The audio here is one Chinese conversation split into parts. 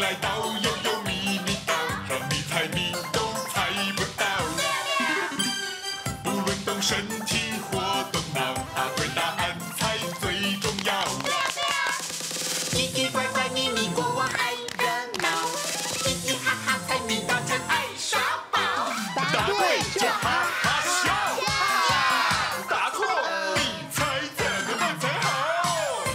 来到悠悠秘密岛，让你猜谜都猜不到。不论动身体或动脑，对答案才最重要。奇奇怪怪秘密国王爱热闹，嘻嘻哈哈猜谜大家爱耍宝。答对就哈哈笑，答错你猜怎么办才好？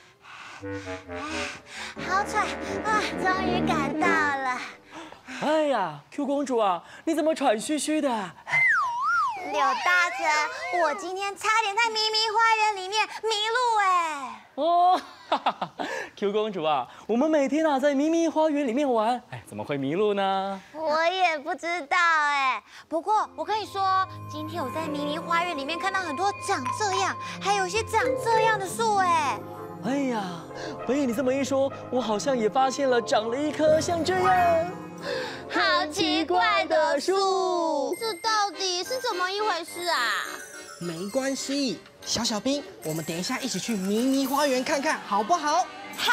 好喘啊！终于赶到了。 哎呀 ，Q 公主啊，你怎么喘吁吁的？ 柳大人，我今天差点在咪咪花园里面迷路哎。 哦，哈哈哈 ，Q 公主啊，我们每天啊在咪咪花园里面玩，哎，怎么会迷路呢？ 我也不知道哎。不过我跟你说，今天我在咪咪花园里面看到很多长这样，还有一些长这样的树哎。 哎呀，被你这么一说，我好像也发现了长了一棵像这样好奇怪的树，这到底是怎么一回事啊？ 没关系，小兵，我们等一下一起去咪咪花园看看，好不好？ 好。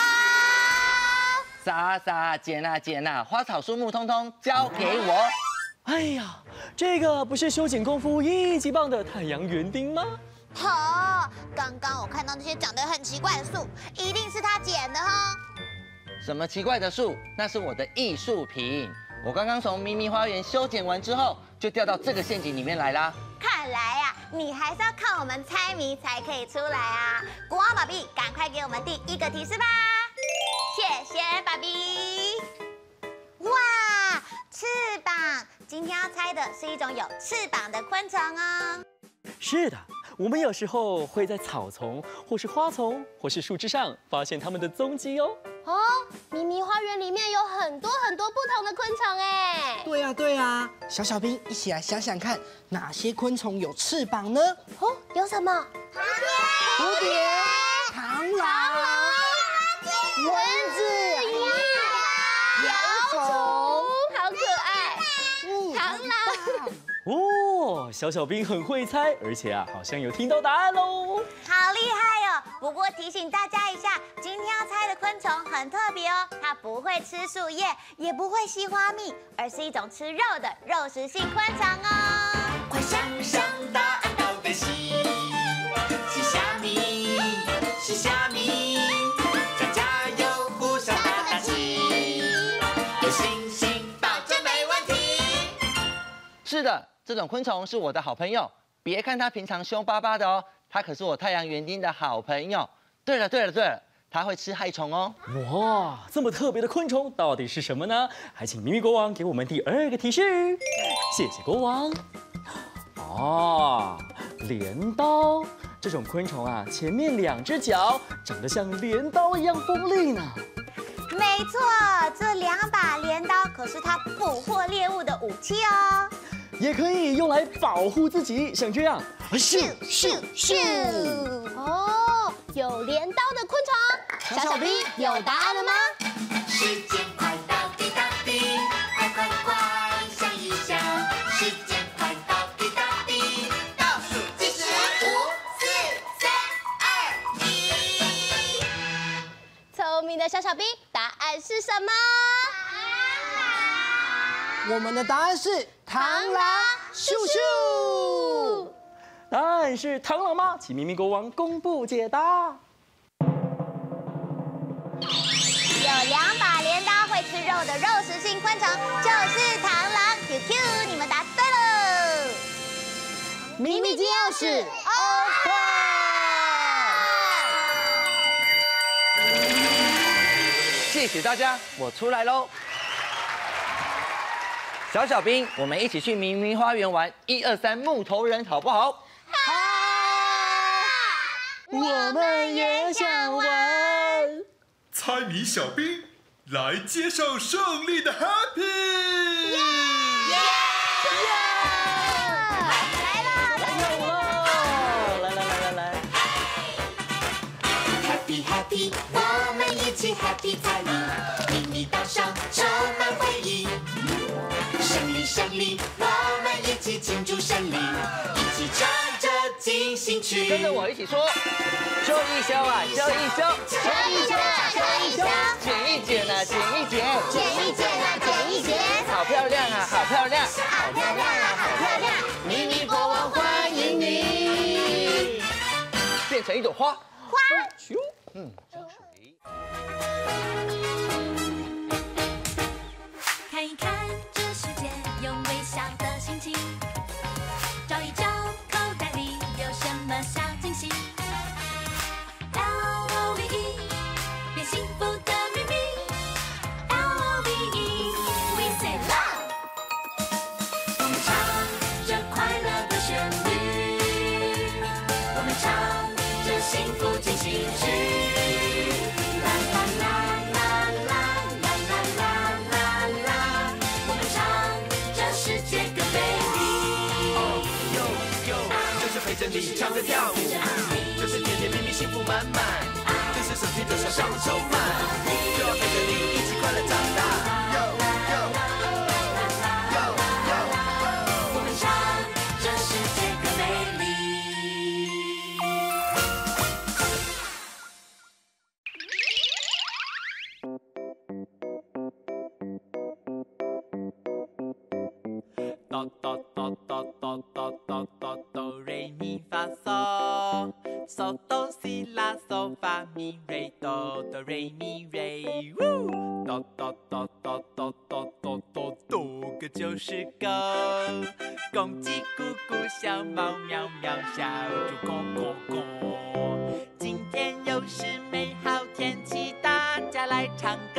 撒捡啊，花草树木通通交给我。 哎呀，这个不是修剪功夫一级棒的太阳园丁吗？ 好，刚刚我看到那些长得很奇怪的树，一定是他捡的哈。 什么奇怪的树？那是我的艺术品。我刚刚从咪咪花园修剪完之后，就掉到这个陷阱里面来啦。 看来啊，你还是要靠我们猜谜才可以出来啊！国王爸比，赶快给我们第一个提示吧！谢谢爸比。哇，翅膀！今天要猜的是一种有翅膀的昆虫哦。 是的，我们有时候会在草丛，或是花丛，或是树枝上发现它们的踪迹哦。 哦，咪咪花园里面有很多不同的昆虫哎。 对啊，小兵一起来想想看，哪些昆虫有翅膀呢？ 哦，有什么？ 蝴蝶、螳螂、蚊子、瓢虫， 好可爱。螳螂。 哦，小兵很会猜，而且啊，好像有听到答案喽。 好厉害哦！不过提醒大家一下，今天要猜的昆虫很特别哦，它不会吃树叶，也不会吸花蜜，而是一种吃肉的肉食性昆虫哦。 快想想答案到底是虾米？是虾米？家家有互相打气，有信心保证没问题。 是的，这种昆虫是我的好朋友。别看它平常凶巴巴的哦，它可是我太阳园丁的好朋友。对了，它会吃害虫哦。 哇，这么特别的昆虫到底是什么呢？还请咪咪国王给我们第二个提示。谢谢国王。哦，镰刀这种昆虫啊，前面两只脚长得像镰刀一样锋利呢。 没错，这2把镰刀可是它捕获猎物的武器哦。 也可以用来保护自己，像这样， 咻咻咻！ 哦，有镰刀的昆虫，小兵有答案了吗？ 时间快到滴答滴，快，想一想，时间快到滴答滴，倒数计时5、4、3、2、1。 聪明的小兵，答案是什么？ 我们的答案是螳螂，咻咻。 答案是螳螂吗？请咪咪国王公布解答。 有2把镰刀会吃肉的肉食性昆虫就是螳螂。QQ， 你们答对了。 秘密金钥匙谢谢大家，我出来喽。小兵，我们一起去咪咪花园玩1、2、3木头人，好不好？ 好， 我们也想玩。 猜谜小兵来接受胜利的 Happy！ 来 Happy， 我们一起 Happy 猜谜，秘密岛上充满回忆。胜利，我们一起庆祝胜利，一起唱着进行曲。 跟着我一起说，修一修啊，修一修， 修一修啊，修一修， 剪一剪啊，剪一剪， 好漂亮啊，好漂亮！ 咪咪国王欢迎你，变成一朵花。 花， 咻，浇水。 看一看这世界，用微笑的心情，找一找口袋里有什么小惊喜。LOVE， 变幸福的秘密。LOVE，We say love。我们唱着快乐的旋律，我们唱着幸福进行曲。啦啦啦啦啦啦啦啦啦啦，我们唱着世界更美丽。 就是陪着你唱着跳舞，就是甜甜蜜蜜幸福满满，就是手牵着手笑容充满，就要陪着你一起快乐长大。 我们唱着世界更美丽。 哆哆哆哆哆哆哆哆哆瑞咪发嗦，嗦哆西拉嗦发咪瑞哆哆瑞咪瑞，呜，哆哆哆哆哆哆哆哆哆个就是个，公鸡咕咕，小猫喵喵，小猪咕咕咕。今天又是美好天气，大家来唱歌。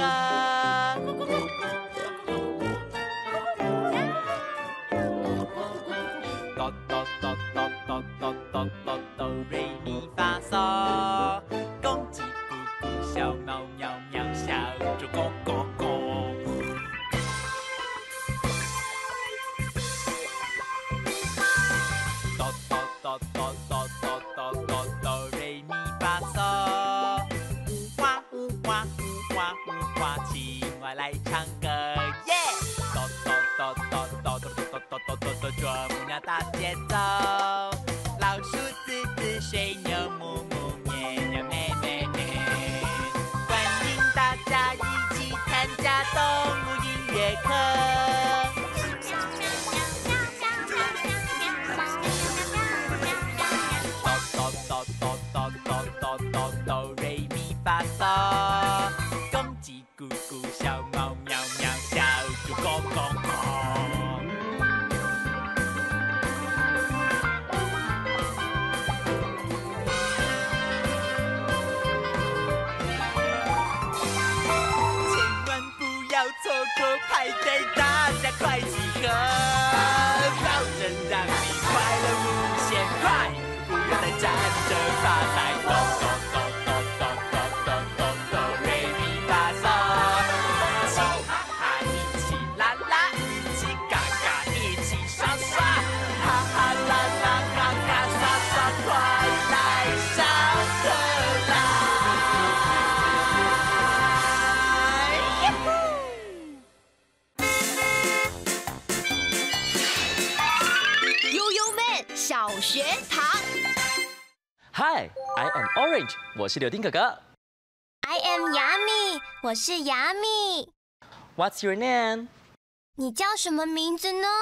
哆哆哆哆哆哆哆哆哆瑞咪发嗦，公鸡咕咕，小猫喵喵，小猪咕咕咕。哆哆哆哆哆哆哆哆哆瑞咪发嗦，呼哗呼哗呼哗呼哗，青蛙来唱歌耶！哆哆哆哆哆哆哆哆哆哆哆，啄木鸟打节奏，老鼠滋滋，水牛哞哞，绵羊咩咩咩，欢迎大家一起参加动物音乐课。哆哆哆哆哆哆哆哆瑞咪发嗦，公鸡咕咕，小猫喵喵，小猪咕咕咕。千万不要错过派对，大家快集合，保证让你快乐无限快。不要再站着发呆，哆哆哆哆哆哆哆哆哆瑞咪发嗦，一起哈哈，一起啦啦，一起嘎嘎，一起耍耍，哈哈啦啦，嘎嘎耍耍，快来上课啦！ 悠悠们小学堂。 Hi, I am Orange， 我是柳丁哥哥。 I am Yummy， 我是雅米。 What's your name？ 你叫什么名字呢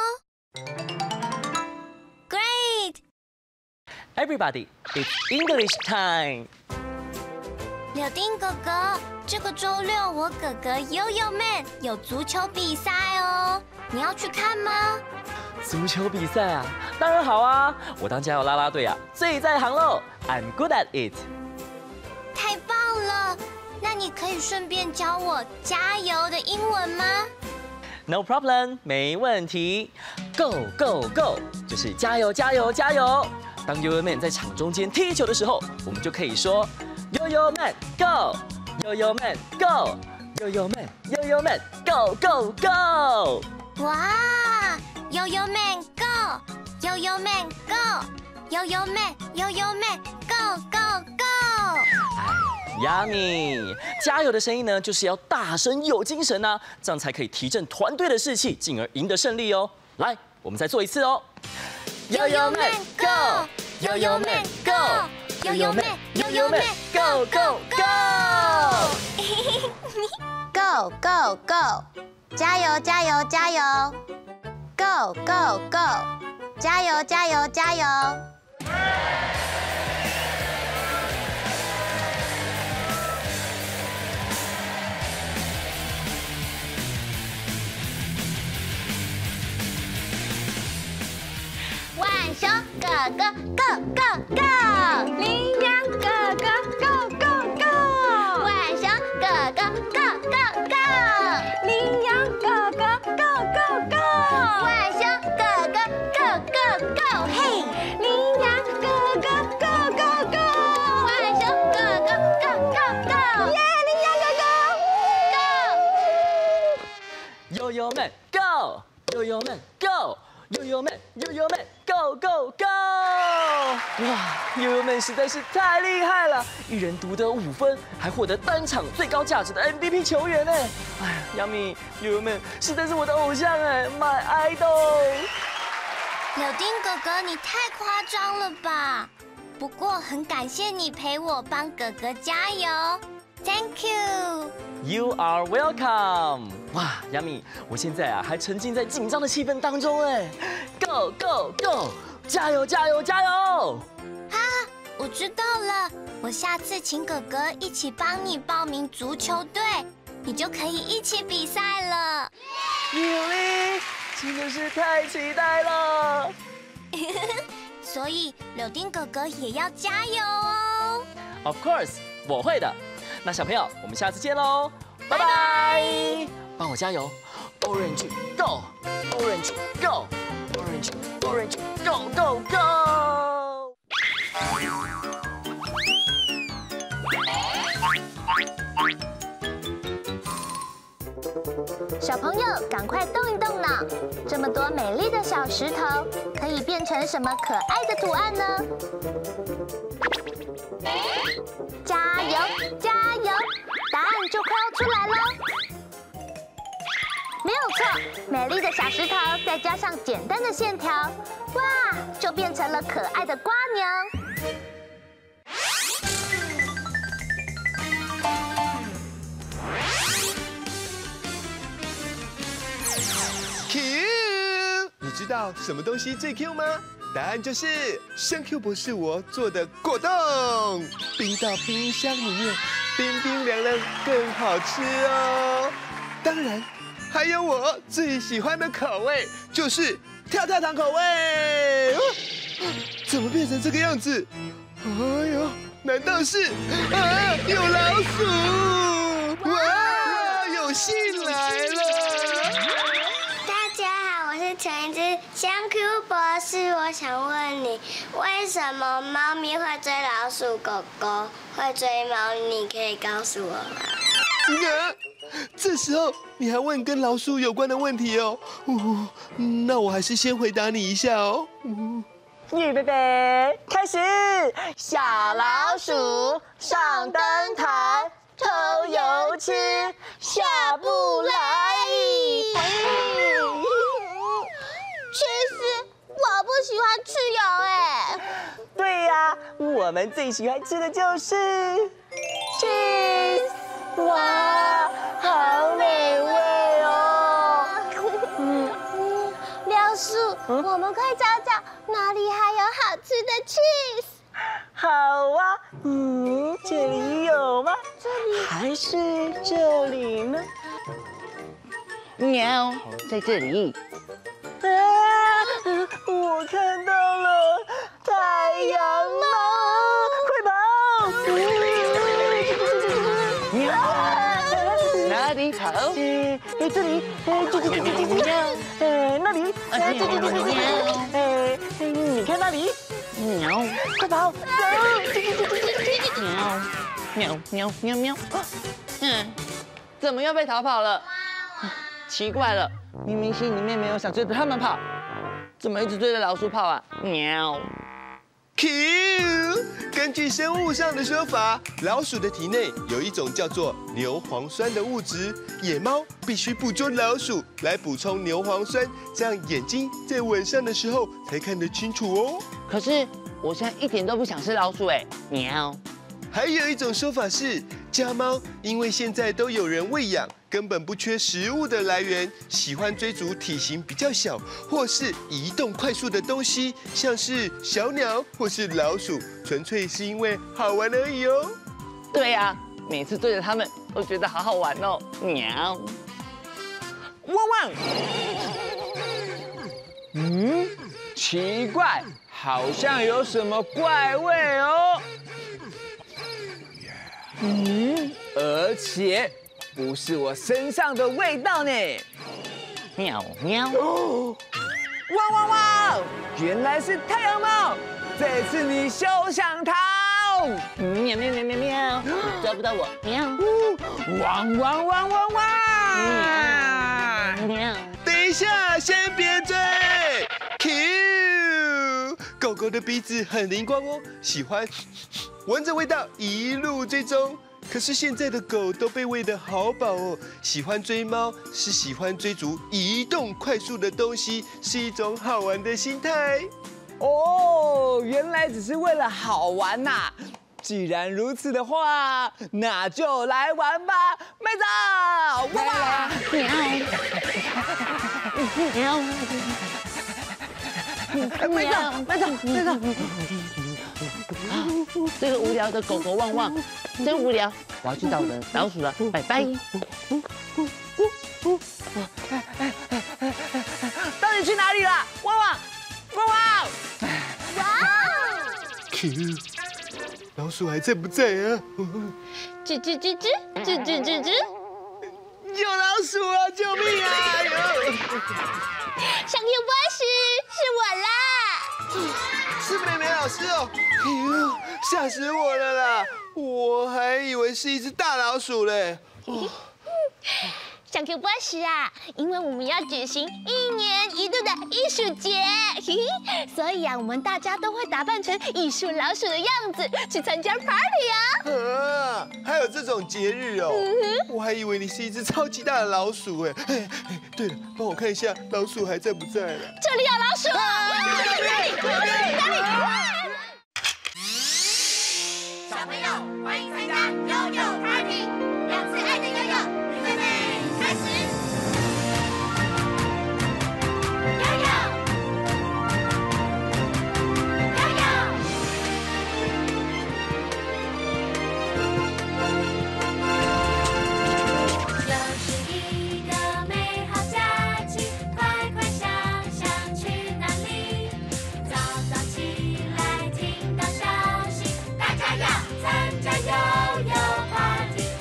？Great， Everybody, it's English time。 柳丁哥哥，这个周六我哥哥悠悠们有足球比赛哦，你要去看吗？ 足球比赛啊，当然好啊！我当加油啦啦队啊，最在行喽。I'm good at it。 太棒了！那你可以顺便教我加油的英文吗？ No problem， 没问题。Go go go， 就是加油加油加油。当悠悠们在场中间踢球的时候，我们就可以说悠悠们 go， 悠悠们 go， 悠悠们悠悠们 go go go。 哇！悠悠们 go， 悠悠们 go， 悠悠们悠悠们 go go go。 亚米，加油的声音呢，就是要大声有精神啊，这样才可以提振团队的士气，进而赢得胜利哦。来，我们再做一次哦。 悠悠们 go， 悠悠们 go， 悠悠们悠悠们 go go go。 Go go go， 加油加油加油！Go Go Go Go！ 加油加油加油！浣熊哥哥 Go Go Go！ 羚羊哥哥 Go Go Go！ 浣熊哥哥 Go Go Go！ 羚羊哥哥 Go Go Go！ 浣熊哥哥 Go Go Go！ 嘿，羚羊哥哥 Go Go Go！ 浣熊哥哥 Go Go Go！ 耶，羚羊哥哥 Go！ 悠悠们 Go！ 悠悠们 Go！ 悠悠们，悠悠们 ，Go Go Go！ 哇，悠悠们实在是太厉害了，一人独得5分，还获得单场最高价值的 MVP 球员呢。哎呀，杨幂，悠悠们实在是我的偶像哎 ，My idol。 柳丁哥哥，你太夸张了吧？不过很感谢你陪我帮哥哥加油 ，Thank you。 You are welcome。哇，杨幂，我现在还沉浸在紧张的气氛当中哎。Go Go Go！ 加油加油加油！ 啊，我知道了，我下次请哥哥一起帮你报名足球队，你就可以一起比赛了。 柳丁，真的是太期待了。 所以柳丁哥哥也要加油哦。 Of course， 我会的。那小朋友，我们下次见喽，拜拜！帮我加油 ，Orange Go， Orange Go， Orange Orange Go Go Go！ 小朋友，赶快动一动脑！这么多美丽的小石头，可以变成什么可爱的图案呢？加油，加油！答案就快要出来喽！没有错，美丽的小石头再加上简单的线条，哇，就变成了可爱的瓜牛。 Q， 你知道什么东西最 Q 吗？答案就是香 Q 博士我做的果冻，冰到冰箱里面，冰冰凉凉更好吃哦。当然，还有我最喜欢的口味，就是跳跳糖口味。怎么变成这个样子？哎呦，难道是有老鼠？哇，有信来了！ 大家好，我是陈一之香 Q 博士。我想问你，为什么猫咪会追老鼠，狗狗会追猫？你可以告诉我吗？ 这时候你还问跟老鼠有关的问题哦。那我还是先回答你一下哦。 预备备，开始！小老鼠上灯台，偷油吃，下不来。 其实我不喜欢吃油哎。 对呀，我们最喜欢吃的就是cheese。哇，好美味哦！ 廖叔，我们快找找哪里还有好吃的 cheese。 好啊，这里有吗？ 这里还是这里呢？ 喵，在这里。 啊！我看到了太阳猫，快跑！ 哪里跑？ 这里，那里，你看那里， 喵， 快跑！ 喵喵喵喵！怎么又被逃跑了？奇怪了，明明心里面没有想追着他们跑，怎么一直追着老鼠跑啊？喵！ Q， 根据生物上的说法，老鼠的体内有一种叫做牛磺酸的物质，野猫必须捕捉老鼠来补充牛磺酸，这样眼睛在晚上的时候才看得清楚哦。 可是我现在一点都不想吃老鼠哎，喵！ 还有一种说法是， 家猫因为现在都有人喂养，根本不缺食物的来源，喜欢追逐体型比较小或是移动快速的东西，像是小鸟或是老鼠，纯粹是因为好玩而已哦。 对呀，每次对着它们都觉得好好玩哦。喵，汪汪。奇怪，好像有什么怪味哦。而且不是我身上的味道呢。喵喵。汪汪汪！原来是太阳猫，这次你休想逃！喵喵喵喵喵，抓不到我。喵。汪汪汪汪汪！喵。 等一下，先别追。Q， 狗狗的鼻子很灵光哦，喜欢闻着味道一路追踪。可是现在的狗都被喂得好饱哦，喜欢追猫是喜欢追逐移动快速的东西，是一种好玩的心态。 哦，原来只是为了好玩呐！既然如此的话，那就来玩吧，妹子！哇哇！喵！妹子！这个无聊的狗狗旺旺，真无聊，我要去找我的老鼠了，拜拜。到底去哪里了？旺旺！ 哇！ Q， 老鼠还在不在啊？ 吱吱吱吱吱吱吱吱， 有老鼠啊！救命啊！ 小 Q 博士，是我啦！ 是妹妹老师哦！吓死我了啦！我还以为是一只大老鼠嘞。 小 Q 博士啊，因为我们要举行1年1度的艺术节，所以啊，我们大家都会打扮成艺术老鼠的样子去参加 party 啊！ 还有这种节日哦！我还以为你是一只超级大的老鼠哎！对了，帮我看一下老鼠还在不在了？ 这里有老鼠！哪里？ 小朋友，欢迎参加悠悠 Party， 2次爱的悠悠，预备，开始。悠悠，悠悠。又是一个美好假期，快快想想去哪里？早早起来听到消息，大家要参加悠悠 Party。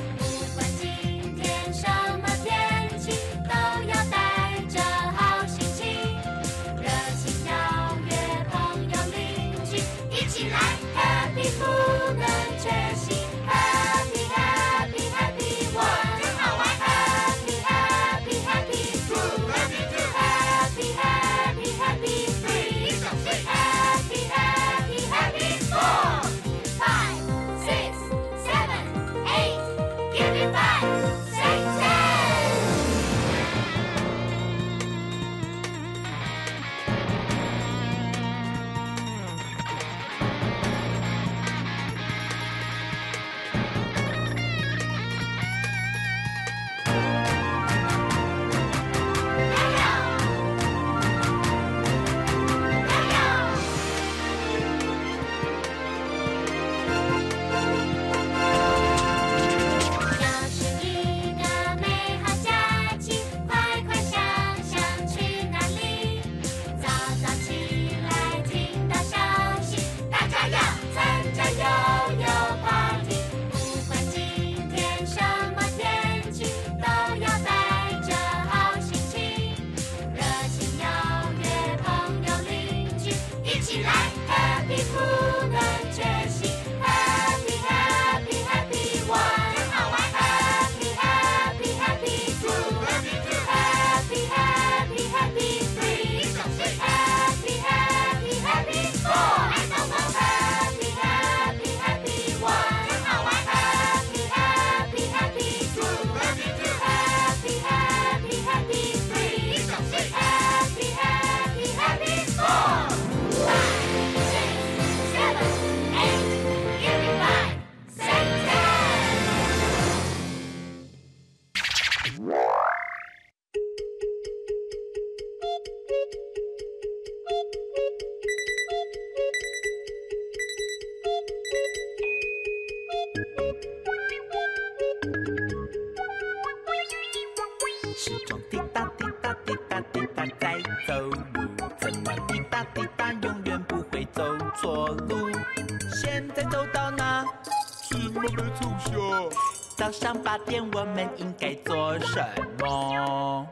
滴答滴答滴答滴答在走路，怎么滴答滴答永远不会走错路？现在走到哪？ 怎么被冲下？ 早上8点我们应该做什么？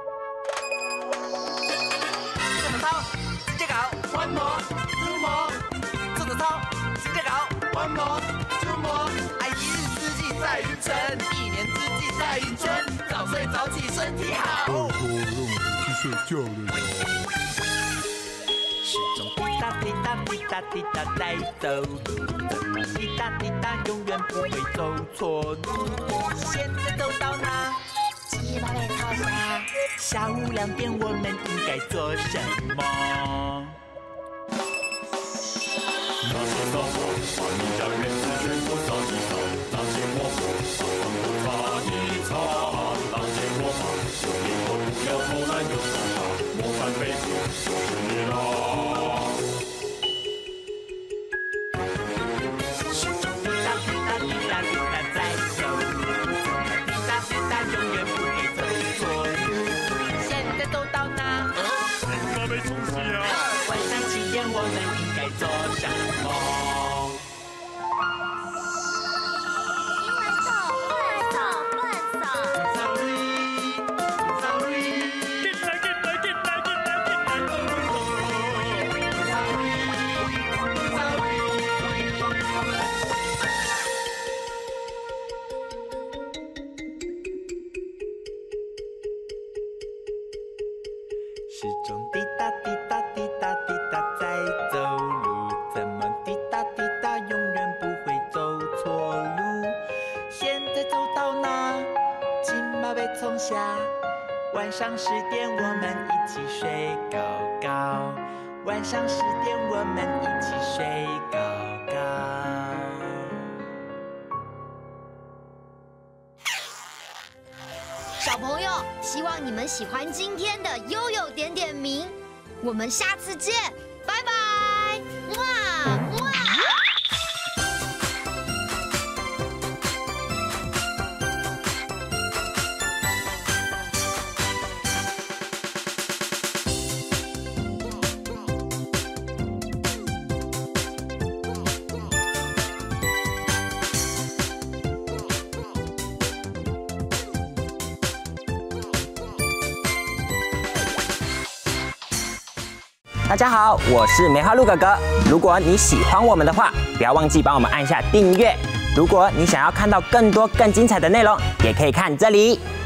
做早操，直接搞，One more, two more。做早操，直接搞，One more, two more。一日之计在于晨，一年之计在于春。早睡早起身体好。 拜托，让我回去睡觉了呀。 时钟滴答滴答滴答滴答在走路，怎么滴答滴答永远不会走错路？现在走到哪？ 鸡巴被套啥？ 下午2点我们应该做什么？ 那些扫把把你家院子全部扫一扫，那些抹布把房子擦一擦，那些魔法就以后不要偷懒又傻傻，模范背负就是你啦。 时钟滴答滴答滴答滴答在走路，滴答滴答永远不会走错路。现在走到哪？ 怎么被冲下？ 晚上7点我们应该做什么？时钟滴答滴答滴答滴答在走路，怎么滴答滴答永远不会走错路？现在走到哪？金马被冲下。晚上10点我们一起睡高高。晚上10点我们一起睡高高。 小朋友，希望你们喜欢今天的悠悠点点名，我们下次见，拜拜，哇哇。 大家好，我是梅花鹿哥哥。如果你喜欢我们的话，不要忘记帮我们按下订阅。如果你想要看到更多更精彩的内容，也可以看这里。